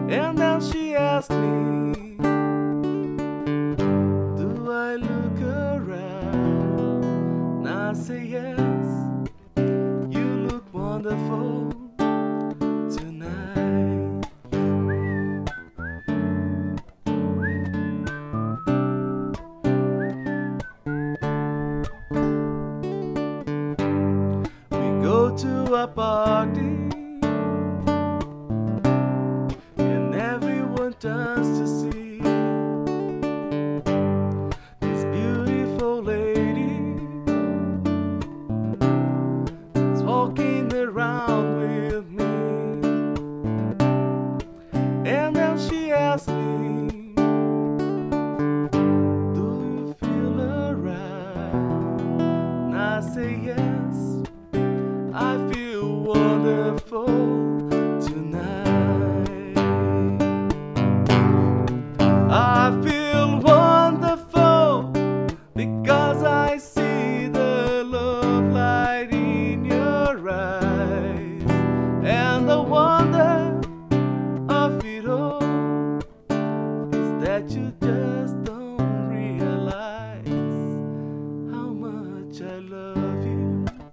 And then she asked me, do I look around? And I say yes, you look wonderful tonight. We go to a party and everyone turns to see this beautiful lady that's walking around with me. And then she asked me, do you feel alright? And I say yes, I feel wonderful tonight. I feel wonderful because I see the love light in your eyes. And the wonder of it all is that you just don't realize how much I love you.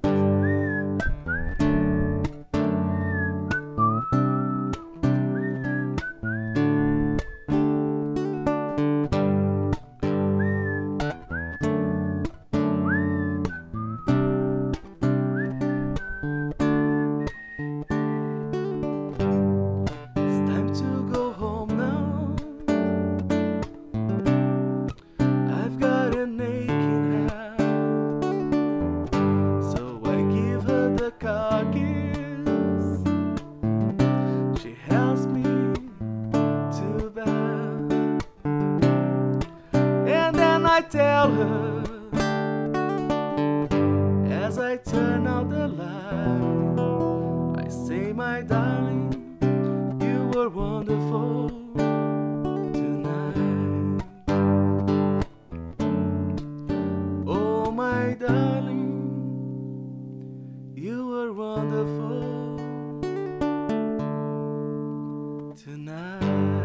I tell her as I turn out the light, I say, my darling, you were wonderful tonight. Oh, my darling, you were wonderful tonight.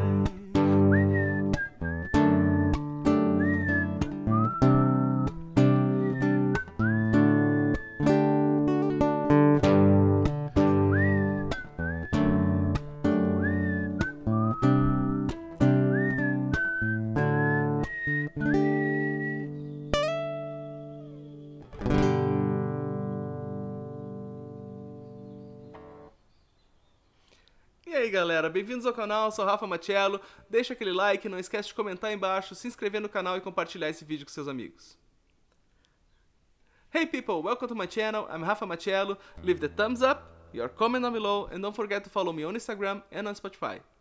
E aí galera, bem-vindos ao canal, eu sou o Rafa Machello, deixa aquele like, não esquece de comentar aí embaixo, se inscrever no canal e compartilhar esse vídeo com seus amigos. Hey people, welcome to my channel, I'm Rafa Machello, leave the thumbs up, your comment down below and don't forget to follow me on Instagram and on Spotify.